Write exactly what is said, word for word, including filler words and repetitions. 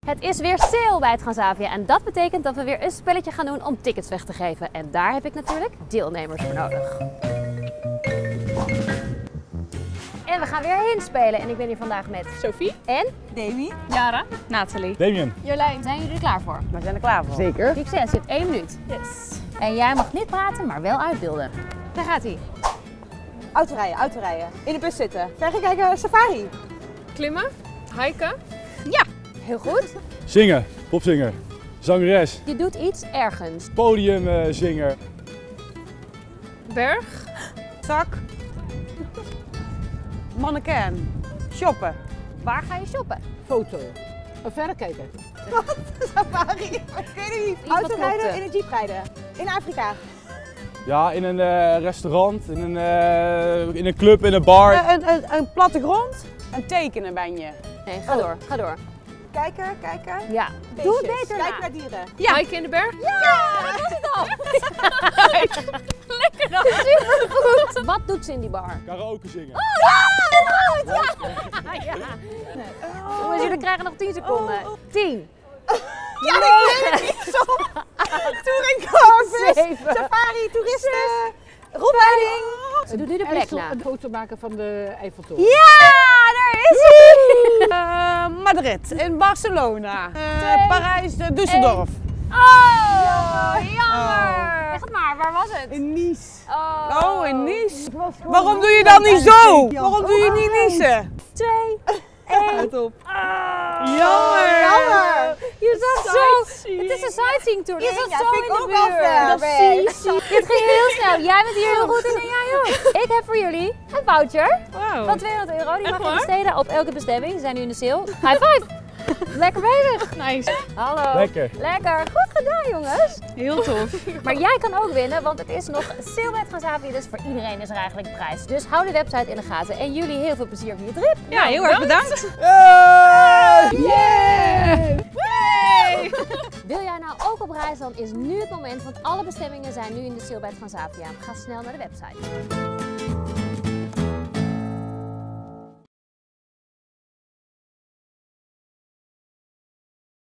Het is weer sale bij het Transavia en dat betekent dat we weer een spelletje gaan doen om tickets weg te geven. En daar heb ik natuurlijk deelnemers voor nodig. En we gaan weer heen spelen en ik ben hier vandaag met Sophie en Demi, Yara, Nathalie, Damien. Jolijn. zijn jullie er klaar voor? We zijn er klaar voor. Zeker. Succes, je hebt één minuut. Yes. En jij mag niet praten, maar wel uitbeelden. Daar gaat hij. Autorijden, autorijden. In de bus zitten. Verrekijken, safari. Klimmen, hiken, Heel goed. Zingen, popzinger. Zangeres, Je doet iets ergens. podiumzinger. berg, Zak. Mannequin. Shoppen. Waar ga je shoppen? Foto. Een verrekijker. Safari. Ik weet het niet. Iets wat Autorijden, klopte. in een jeep rijden. In Afrika. Ja, in een eh, restaurant, in een, eh, in een club, in een bar. Eh, een, een, een plattegrond. Een tekenen ben je. Nee, ga door, ga door. Kijken, kijken. Ja. Doe het Beestjes. beter Kijk na. naar dieren. ja. hiken in de berg. Lekker dan. Supergoed. Wat doet ze in die bar? Karaoke zingen. Ja. Jongens, jullie krijgen nog tien seconden. tien. Ja, ik weet het niet zo. Touring car, Zeven. safari, toeristen. Rondleiding. Ze doet nu de plek Eiffel- na. Een foto maken van de Eiffeltoren. Ja, daar is hij! Uh, Madrid, in Barcelona, uh, Twee, Parijs, uh, Düsseldorf. Oh, jammer. Echt maar, waar was het? In Nice. Oh, Oh, in Nice. Waarom doe je dan niet zo? Waarom doe je niet Nice? Twee, één. Let op. Oh, Jammer. Jammer. Je zat zo. Het is een sightseeing tour. Je zat Ja, zo vind in ik de ook wel buurt. ver Dat weg. zie je, zie je. Dit ging heel snel. Jij bent hier heel goed in en jij ook. Ik heb voor jullie een voucher Wauw. van tweehonderd euro. Die mag je waar? besteden op elke bestemming. Die zijn nu in de sale. High five. Lekker bezig. Nice. Hallo. Lekker. Lekker. Goed gedaan, jongens. Heel tof. Maar jij kan ook winnen, want het is nog sale bij het Transavia. Dus voor iedereen is er eigenlijk prijs. Dus hou de website in de gaten. En jullie heel veel plezier voor je trip. Ja, heel erg bedankt. Yeah. Yay! Wil jij nou ook op reis, dan is nu het moment, want alle bestemmingen zijn nu in de sale bij het Transavia. Ga snel naar de website.